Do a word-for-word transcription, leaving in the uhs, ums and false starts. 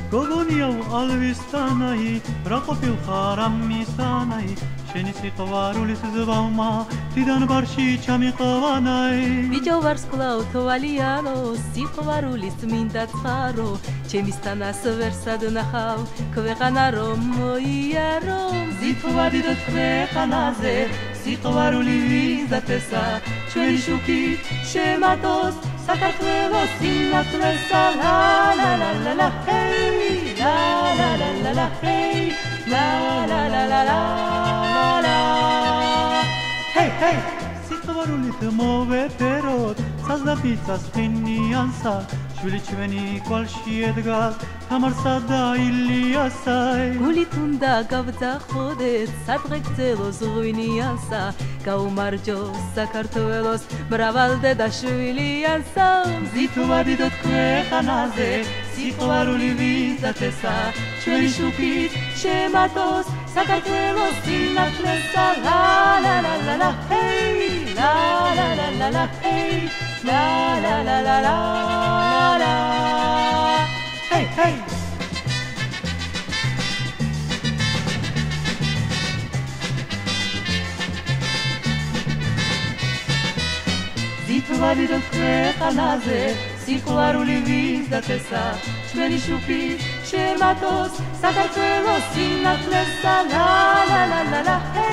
გოგონიაო ალვისტანაი რა ყოფილ ხარ ამისანაი შენი სიყვარულის ზვავმა დიდან ბარში ჩამიყვანაი ბიჭო ვარსკვლავ თვალიანო სიყვარულის მინდა ცხარო ჩემისთანას ვერსად ნახავ ქვეყანა რომ მოიარო ზითვადიდ ქვეყანაზე სიყვარული ვიზათესა ჩვენი შუქით შემატოს საქართველოს სინათლესა ლა ლა ლა ლა ლა ჰეი ლა ლა ლა ლა ლა ჰეი ლა ლა ლა ლა ლა ლა ჰეი ჰეი სიყვარულით მოვეფეროთ საზაფიცას ხინიანსა შვილი ჩვენი კვალში ედგას თამარსა და ილიასაი გულით უნდა გავძახოდეთ სადღე გძელოს ღვინიანსა გაუმარჯოს საქართველოს მრავალდედა შვილია ზითვადიდოთ ქვეყანაზე სიყვარული ვიზათესა ჩვენი შუქით შემატოს საქართველოს სინათლესა ლა ლა ლა ლა ლა ჰეი ლა ლა ლა ლა ლა ჰეი ლა ლა ლა ლა ლა ლა ჰეი ჰეი ზითვადიდოთ ქვეყანაზე სიყვარული ვიზათესა ჩვენი შუქით შემატოს საქართველოს სინათლესა ლა ლა ლა ლა ლა